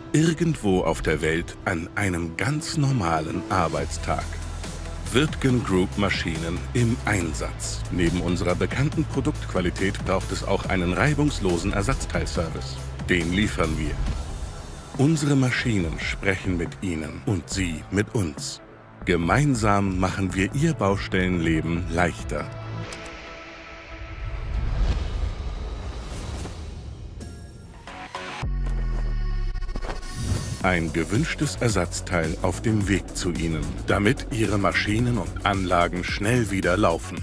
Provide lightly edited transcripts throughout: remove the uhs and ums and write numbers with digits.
Irgendwo auf der Welt an einem ganz normalen Arbeitstag. Wirtgen Group Maschinen im Einsatz. Neben unserer bekannten Produktqualität braucht es auch einen reibungslosen Ersatzteilservice. Den liefern wir. Unsere Maschinen sprechen mit Ihnen und Sie mit uns. Gemeinsam machen wir Ihr Baustellenleben leichter. Ein gewünschtes Ersatzteil auf dem Weg zu Ihnen, damit Ihre Maschinen und Anlagen schnell wieder laufen.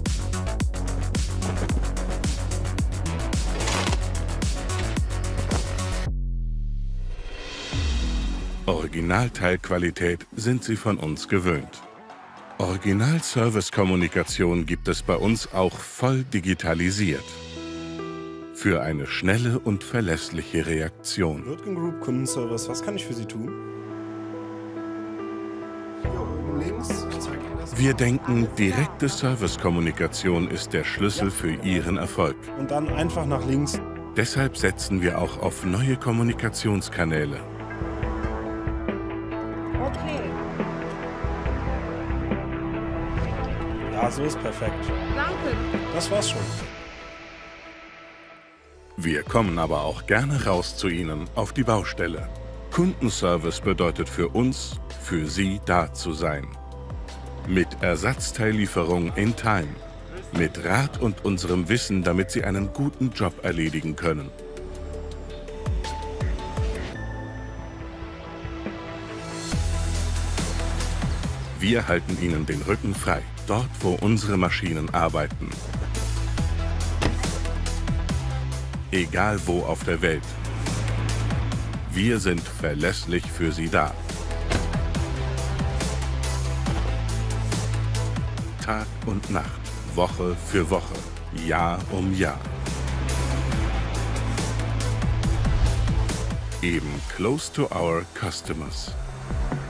Originalteilqualität sind Sie von uns gewöhnt. Original-Service-Kommunikation gibt es bei uns auch voll digitalisiert. Für eine schnelle und verlässliche Reaktion. Wirtgen Group Kundenservice, was kann ich für Sie tun? Hier oben links, ich zeige Ihnen das. Wir denken, direkte Servicekommunikation ist der Schlüssel für Ihren Erfolg. Und dann einfach nach links. Deshalb setzen wir auch auf neue Kommunikationskanäle. Okay. Ja, so ist perfekt. Danke. Das war's schon. Wir kommen aber auch gerne raus zu Ihnen auf die Baustelle. Kundenservice bedeutet für uns, für Sie da zu sein. Mit Ersatzteillieferung in Time. Mit Rat und unserem Wissen, damit Sie einen guten Job erledigen können. Wir halten Ihnen den Rücken frei, dort wo unsere Maschinen arbeiten. Egal wo auf der Welt. Wir sind verlässlich für Sie da. Tag und Nacht, Woche für Woche, Jahr um Jahr. Eben close to our customers.